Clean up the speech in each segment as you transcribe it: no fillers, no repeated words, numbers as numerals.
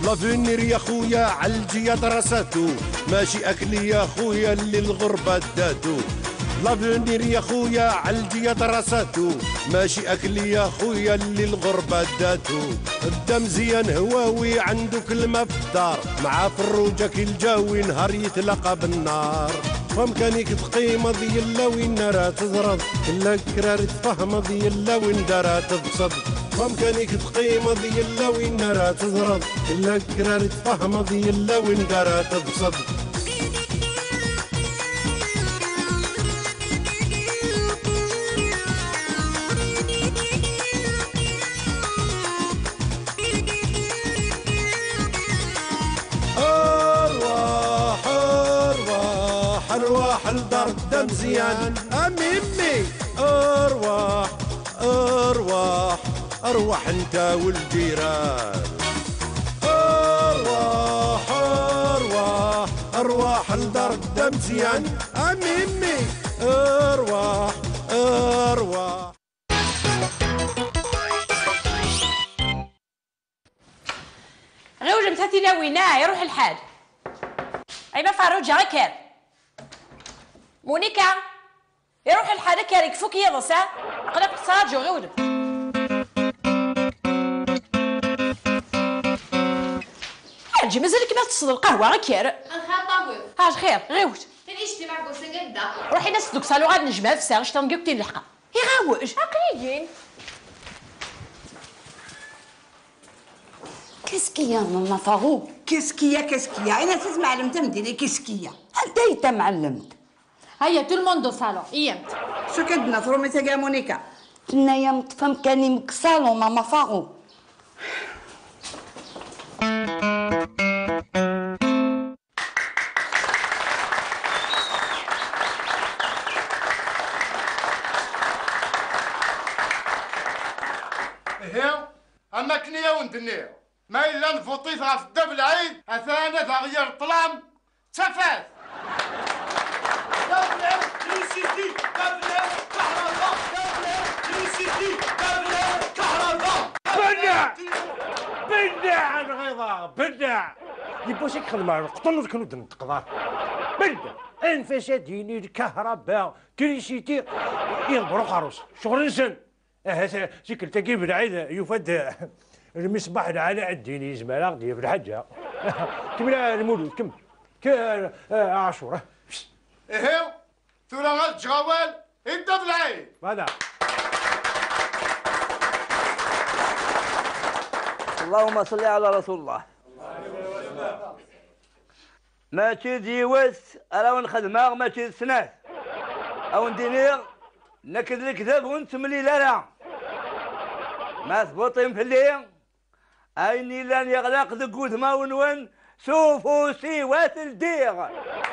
لافونير يا خويا عالجية درساتو، ماشي اكلي يا خويا اللي الغربة داتو. لافونير يا خويا عالجية درساتو، ماشي اكلي يا خويا اللي الغربة داتو. بدا مزيان هواوي عنده كلمة في الدار، مع فروجة كي الجاوي نهار يتلاقى بالنار. فمكانيك تقيمة ضيلا وين راه تزرد، كلا كرار تفهم ضيلا وين دارها تبصد. فمكانيك تقيمة ضيلا وين راه تزرد، كلا كرار تفهم ضيلا وين دارها تبصد. ارواح الدار دا مزيان اميمي. ارواح ارواح ارواح انت والجيران. ارواح ارواح ارواح الدار دا مزيان اميمي. ارواح ارواح. غير جمتاتي لوينا يروح الحال. ايما فاروجة غير مونيكا يروح الحال كاريك فوك يضص قلب صاجو غيولد. حاجي مازالك ما تصد القهوه غير كير نخاطبو هاج خير غيوت فين اجتماع كوسه قدا روحي ناس دوك صالو غاد نجمع في ساغ شتا نقيوكتين الحقا يغاوج عقليين. كيسكيا ماما فاغو. كيسكيا انا تسمع علمت مديري كيسكيا. انت تعلمت. هيا تو الموندو صالون ايامت شو كدنا ثرومي تاع مونيكا تنايا متفهم كاني مكسالو ماما فاغو. ايه اما كنيا وندنيا ما الا نفوطيتها في الدب العيد اثانا تغير الطلام تفاث. دبلة تريسيتي دبلة كهرباء دبلة تريسيتي دبلة كهرباء. بدع الغيظة بدع يبوسيك خدمة قطن كنود نتقضى بدع انفساديني الكهرباء تريسيتي يضرب عروس شغل انسان. سيك التقي بالعيد يفد المصباح العلاء الديني زمالا غدي في الحاجة كمل المولود كمل عاشوره. ايه ثورة غاد جوال ابدا بالعيد هذا. اللهم صل على رسول الله. ما تجي وس انا نخدمها ما تجي سنات او ندير نكذب الكذب ونتملي لا ما ثبطين في الليل عيني لن يغلق ذقود ما ونون شوفوا سيوات الدير.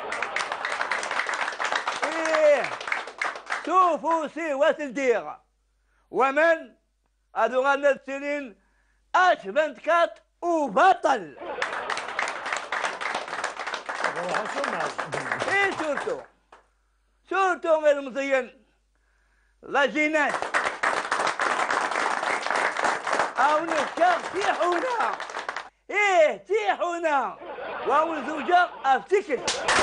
ايه شوفوا سيوات الدير ومن هذو غانا السنين اشبنت كات وبطل. ايه شورتو غير مزين لاجينات او نفكر تيحونا. ايه تيحونا واول زوجة افتكر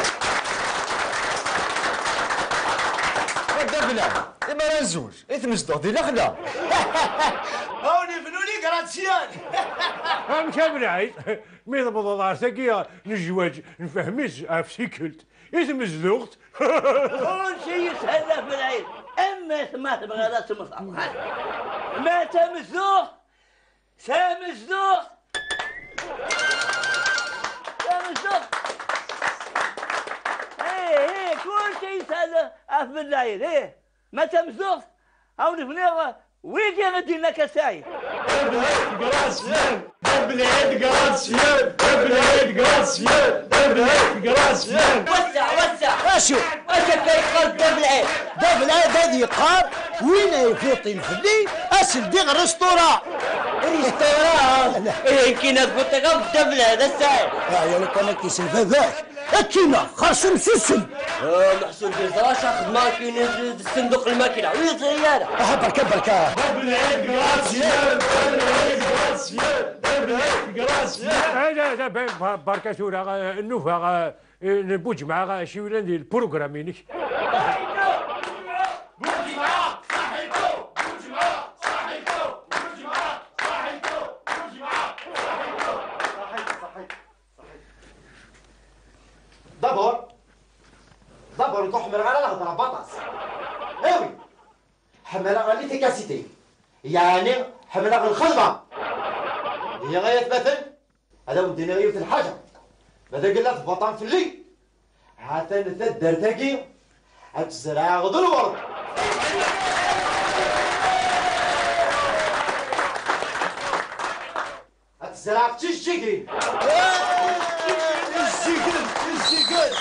دبلة ما نزوج اثمزدو دي نخدة هوني فنوني كراتسيان. مشى بالعيد مي ضبط دار ساقية نجواج نفهميش افتكرت اسم زلوغت. كل شيء يسهل في العيد اما ما تبغى لا تمصر ما تمزوغ سامزوغ سامزوغ. ايه كل شيء يسهل في العيد. ايه ما تمزوغ او نفنيغ ويجي غدي لنا كسايف. جراسيان دبلة جراسيان دبلة جراسيان دبلة جراسيان. وسع اشوف اش كيقال دبل العيد هذه يقال وين يفوطين في الليل اسل ديغ ريستورا ريستوران كاين تفوتي غير بالدبل هذا الساعه يا لك انا كيسن فافاك اكينا خاص مسلسل محسون ديزاش خدمه كاين الصندوق الماكينه وي سياره بركه بركه هذا بركه سوره النوفا نبوج مع شي ولا ندير البروغرامينيك دابور نحمل على الهضره بطاس ايوي حمل على ليفيكاسيتي يعني حمل على الخدمه هي غايه مثل هذا ودينا غير الحاجه ماذا قلنا في بطن في الليل حتى نتدر تاكي هتزرع غدو الورد هتزرع تشجيكي الشيكل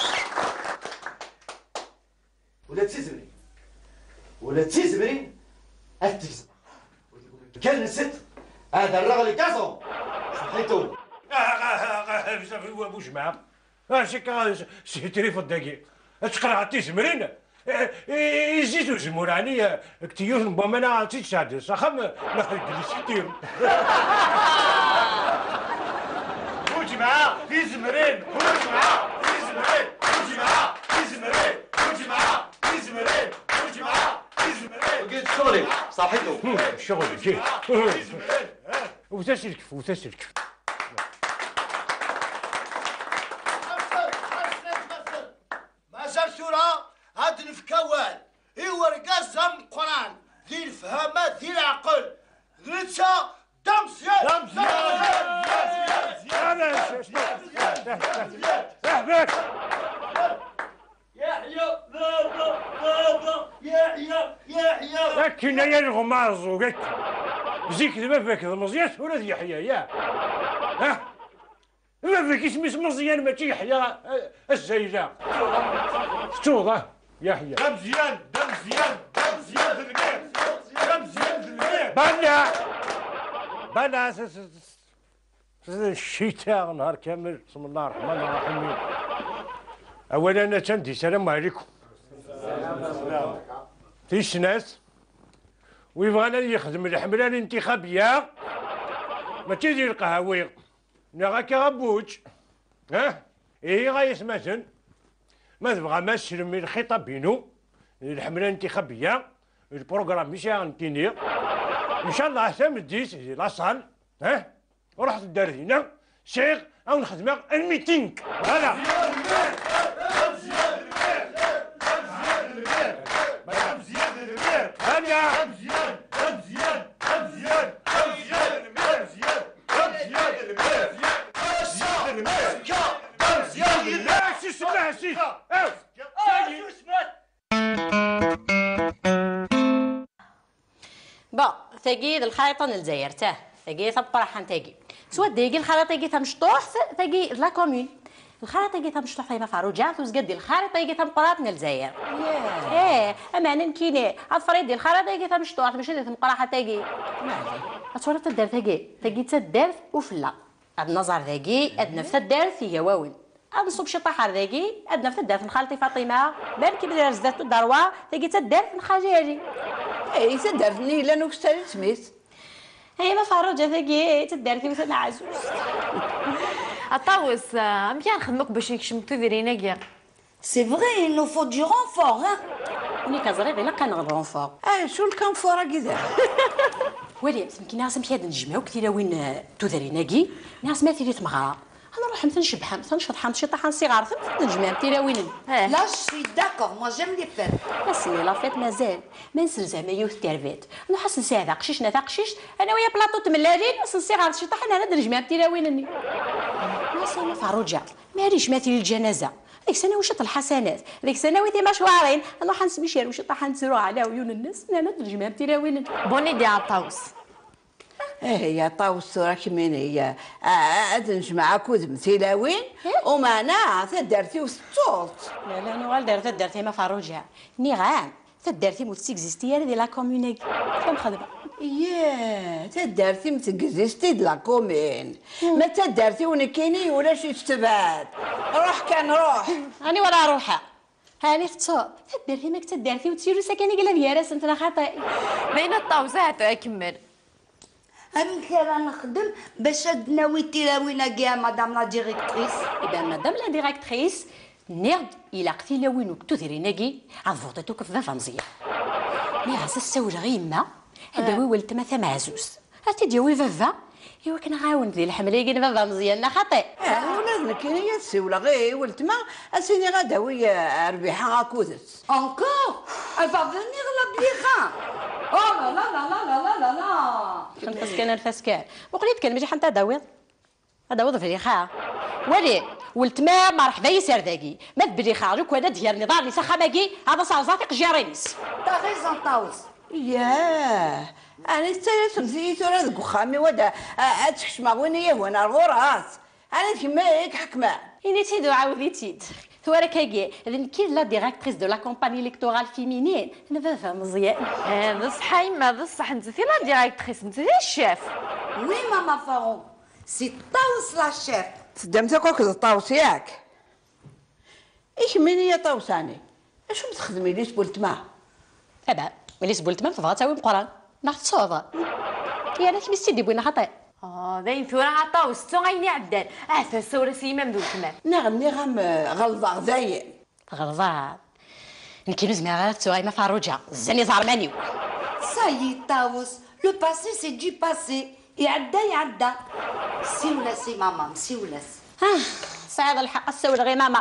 ولا تزمري التزم كان نسيت هذا الرجل كازو صحيتو ابو جماعه سي تليفون الدقيق تقرا تزمرين يزيدوا زموراني كتيوش بوما انا عطيت شاد صخم ناخذ جلسيتير ابو جماعه تزمرين ابو جماعه تزمرين ابو جماعه تزمرين ابو جماعه تزمرين ابو جماعه قلت شغلي صحيتو الشغل جي وتسلك وتسلك ما زال سورة هاد الفكوان إيوا رقازها من القرآن ذي الفهامات ذي العقل غلتشا دم زياد دم زياد يحيى بابا يحيى لكن يا الغماز وقك زيك ما فيك مزيان ولا يحيى يا ها ما فيك اسمي مزيان ماشي يحيى الزيجة ستوضة يحيى دم زيان دم زيان دم زيان ذنبير دم زيان ذنبير بلا الشتاء نهار كامل بسم الله الرحمن الرحيم اولا انا تندي السلام عليكم فيش ناس ويبغانا يخدم الحمله الانتخابيه ما تيدير القهاوي نغاك غبوج ها ايه غيسمسن ما تبغى ما تسلمي الخطاب بينو الحمله الانتخابيه البروغرام ماشي غنتيني ان شاء الله حتى مديت لاصال ها ورحت الدار هنا شيخ او نخدم الميتينغ فوالا ثقيل الخريطة للجزائر تاه ثقيل طبراحة ثقيل سوا ديقي الخريطة تاعي مشطوح ثقيل لا كومون الخريطة تاعي مشطوح فيما فاروجات وزقدي الخريطة تاعي مقرات من الجزائر ايه اما انا نكيني الفريد الخريطة تاعي مشطوح ماشي ديال مقراحة ثقيل اتصور تدار ثقيل تدار وفلا هاد النظر ثقيل ادنا في تدار في واوين هاد نصوب شي طحر ثقيل ادنا في تدار في خالتي فاطمة بان كي بدات زدت الدروة ثقيل تدار في خاجاري اي تدارني الا نوكستاري سميت هي ما فاروجة ثقيل تدارتي وثنا عزوز الطاوس مكان نخدمك باش يكشمتو فيرينا C'est vrai, il nous faut du renfort, hein. وني كزريغ الا كان الرونفور شو الكنفورة كذا ولي يمكن ناس مشياد نجمعو كثيرا وين تودريناكي ناس ما تيري تمغرا انا نروح مثلا نشبح مثلا نشطح شي طحان صغار نجمع كثيرا وين Là, je suis d'accord, moi j'aime les fêtes. بس لا فات مازال ما نسل زعما يوث تيرفيت نحس نساعد قشيشنا تاع قشيش انا ويا بلاطو تملاجين نص صغار شي طحان انا نجمع كثيرا وينني ناس انا فاروجا ماريش ماتي الجنازه ديك سنه وشط الحسنات ديك سنه ويتي مشوارين انا حنسمي شير وشي طحان نسرو على عيون الناس انا نجمع كثيرا وينني بوني دي الطاوس هي طاوس راكي من هي نجمع كود مثيلاوين ومانا تدارتي وستولت لا انا غير دارت ما فاروجا نيغان تدارتي متسيكزيستي ديال لا كومونيك فهم خدمه. ياه تدارتي متكزيستي د لا كومين ما تدارتي ونكيني ولا شي تبعد روح كان روح هاني ولا روحها هاني في التصوب تدارتي ماك تدارتي وتسيرو ساكني قال لها راس انت خاطئ بين الطاوسات اكمل. أنا كان نخدم باش ناويتي لاوينا كاع مدام لا ديريكتريس. إذا مدام لا ديريكتريس نيغد إلا قتي لاوينو كتوثري ناكي عضفوطتو كفافا مزيان. مي غاس الساول غيما هذا وي ولت ما ثمعزوز هاتي ديوي فافا إيوا كنعاون ذي الحملة يقين فافا مزيان خاطئ. ولادنا كاين هي السيولة غير ولت ما اسيني غادا وي ربيحة غاكوزت. Encore Elle va venir la blicha. Oh là là là là là là là là. نفسكان نفسكان وقليت كان ماشي حتى داوض هذا في ريخا ولي ولت ما مرحبا يسير ذاكي ما تبلي خارج وانا ديال نضال لي سخا باكي هذا صازاتي قجارينس. T'as raison طاوس. ياه انا استلت نسيت ولا ذك خامي ودا اتحشما ويني وانا الغراس انا كيما هيك حكمه إني تيدو عاودي تيد ثورا كاكي إذن كي لا ديريكتريس دو لا كومباني إلكتورال فيمينين أنا فافا مزيان. بصح يما بصح انت لا ديريكتريس انت الشيف. Oui maman Faron. C'est طاوس la chef. تدمت كوك الطاوس ياك ايش مني يا طاوساني اش تخدمي ليش قلت ما أبا ملي سبولت ما تبغى تساوي مقران ناخذ صوفا يا أنا كيما سيدي بوينا خاطئ. داين ثورة عطاوس تو غيني عدال فالثورة سيما مدو كمان. نغم غلظة زين غلظة نكينو زميرة تسوي ما فاروجة زاني زارمانيو. Ça y est طاوس. Le passé c'est du passé. يعدى. سيولاسي ماما سيولاس. سعيد الحق السول غي ماما.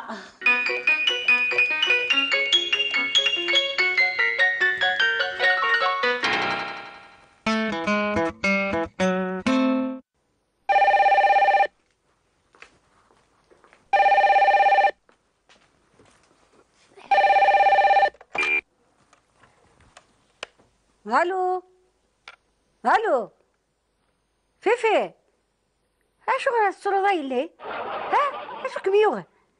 الو فيفي اشو غير الصورة ضايلي اشو كبيوغ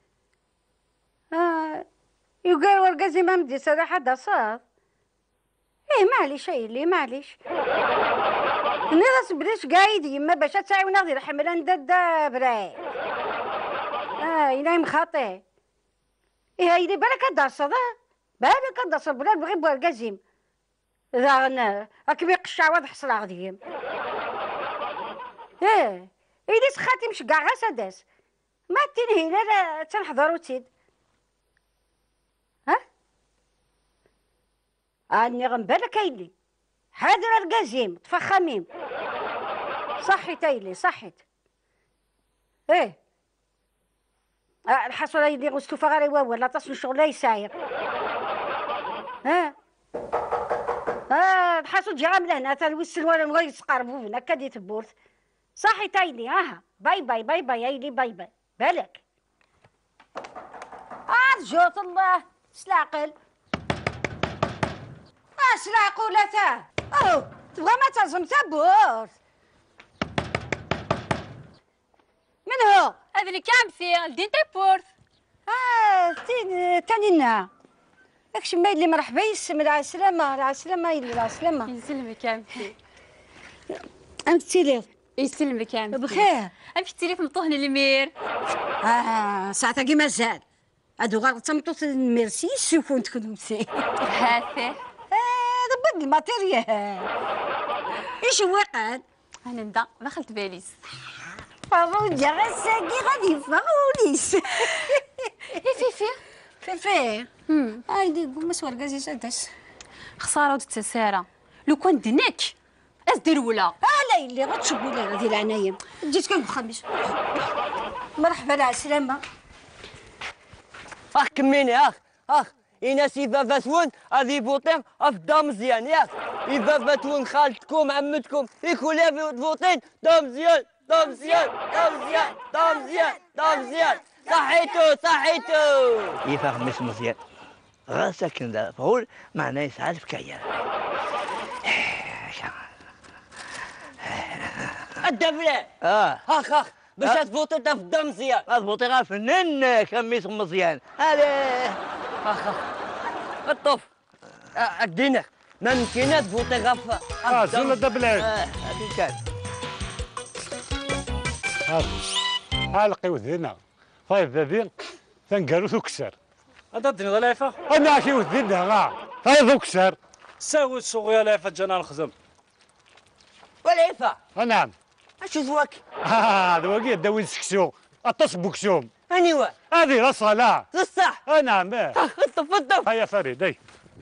يقال ورقازي ما مدي سادا حدا صاد معليش لي معليش انا راس بديش قايد يما باش تعاون غير حملة ندادا براي ينايم خاطي هايلي بالك هدا صاد بالك هدا صاد بلا بغي بورقازيم ذا اكبي قشع واضح صلاح غديم إيديس خاتي مش كاع غا ساداس ما تنهي لا تنحضرو تيد اني غنبالك ايلي حاضر القازيم تفخميم صحيت ايلي صحيت الحصول ايلي غستوفا غير واوا لا تصل شغل يساير الحصول جا من هنا تلوسل ولا نغير تقربو هنا كدي تبورث صحي تايلي باي باي باي باي ايلي باي باي بالك جوت الله سلاقل سلاقولتا تبغى ما تزم تبورث من هو هذا اللي كامثي الدين تبورث تانينا داكشي ما اللي مرحبا يسمى على السلامة على السلامة على السلامة يسلمك عمتي عمتي يسلمك عمتي بخير عمتي في مطوهن المير ساعتها كي مازال هادو غير تمطوط ميرسي شوفوا انت كنتي هاثي ضبط الماتيريال ايش وقعد انا ندا ما خلت باليس فروجة غساكي غادي يفغوليس فيفي هايدي قوم مسوار كازي سادس خساره ودت ساره لو كان دناك ازدروله لا اللي غتشوفوا لي هذه العنايم جيت كان بخميس مرحبا على السلامه كميني إنا سي فافاتون هذه بوطين أفدا مزيان ياك فافاتون خالتكم عمتكم يكون بوطين دا مزيان دا مزيان دا مزيان دا مزيان دا مزيان صحيتو يفهم مش مزيان غير ساكن دا فهول معناه يسعد في كيان الدبلة اخ باش تفوتي تفدا مزيان تفوتي غير فنان خميس مزيان هذا اخ الطف الدينار ما ممكن تفوتي غف زول دبلان هذه كان علقي وذينا طيب ذي تنقالو تكسر هذا الدنيا ضليفة انا كي وذينا غا طيب تكسر ساوي السوق يا لافة جانا الخزم وليفة نعم اش زواك دواقي داوي سكسو اطس بوكسوم انيوا هذه لا صلاة صح نعم خطف هيا فريد اي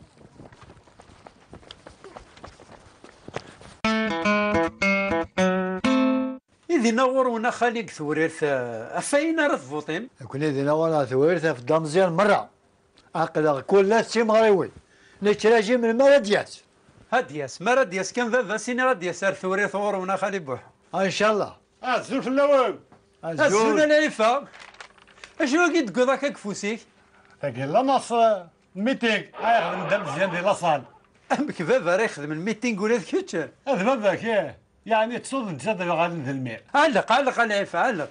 إذا نورنا خالق ثوريرث أفاين راه تفوطين؟ كون إذا نورنا ثوريرث في دامزيان مرة أقدر كل سيم غريوي نتراجي من مرة دياس هادياس مرة دياس كان بابا سيني راه دياس ثوريرث ورونا خالي بوح إن شاء الله الزول في اللوان الزول العيفة أشنو كي تقول هكاك فوسيك؟ هاكي لا نص ميتينغ يخدم دامزيان ديال لاصال أمك بابا راه يخدم الميتينغ ولا ذكيتش هذا باباك ياه يعني تصود انت غادي نذلمي علق العيفة علق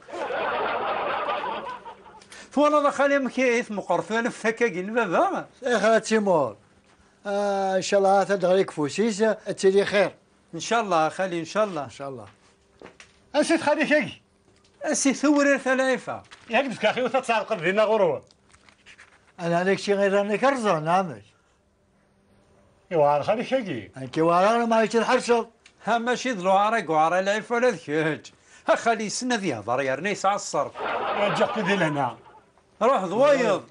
فوالا خالي مكيف مقرثوان في هكاكين بابا اخي تيمور ان شاء الله تدغريك فوسيس تسيري خير ان شاء الله خالي ان شاء الله ان شاء الله اسيت خالي كاكي اسي ثوريرث العيفة ياك بك اخي وتتسالق فينا غرور انا عليك شي غير راني كرزر نعمك ايوا خالي كاكي انت ورا ما يصير حرصل ها ماشي ذلو عراق وعرا العيفة ولا ذكيت ها خالي سنة ذي هضر يا رنا يسعى الصرف جاك ديال لهنا روح ضويض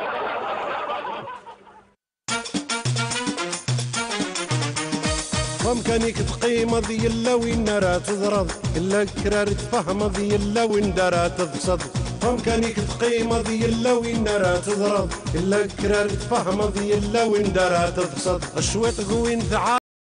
بامكانك تقيم ذي الا وين راه تضرب الا كرار تفهم ذي الا وين راه تفسد بامكانك تقيم ذي الا وين راه تضرب الا كرار تفهم ذي الا وين راه تفسد الشويط قوين ذعا